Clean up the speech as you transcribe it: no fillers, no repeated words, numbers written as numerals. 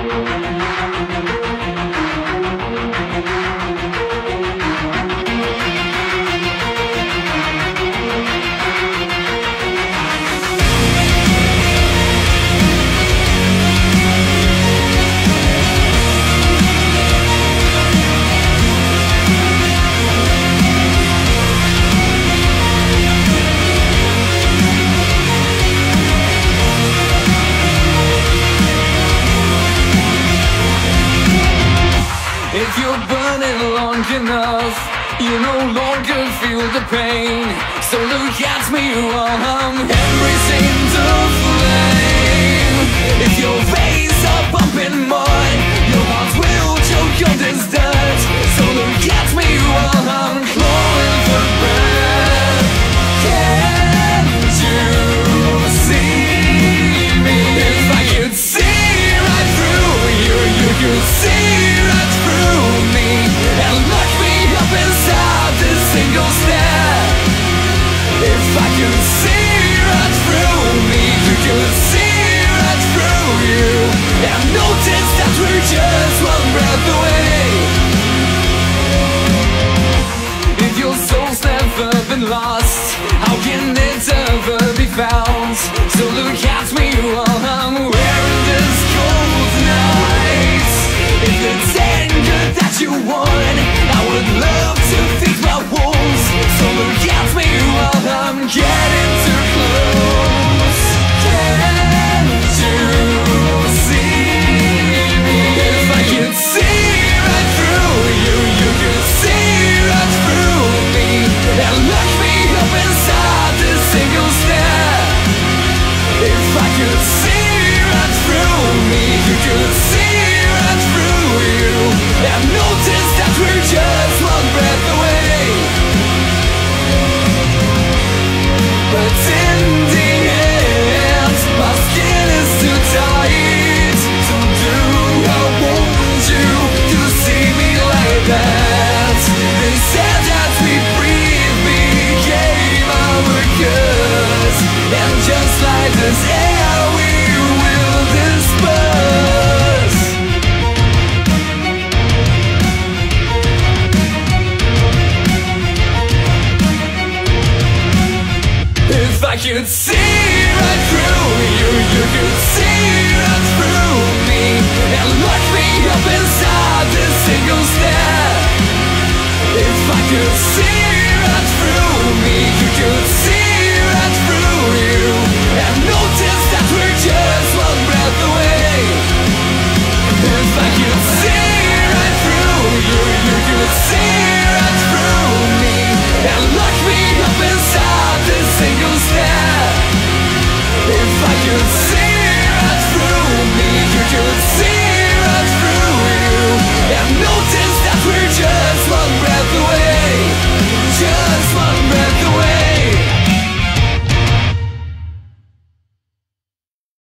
If you're burning long enough, you no longer feel the pain. So look at me while I'm embracing the flame. If your veins are pumping mud, your heart will choke on this dirt. So look at me while I'm clawing for breath. Can't you see me? If I could see right through you, you could see right through me and lock me up inside this single stare. If I could see right through me, you could see right through you and notice that we're just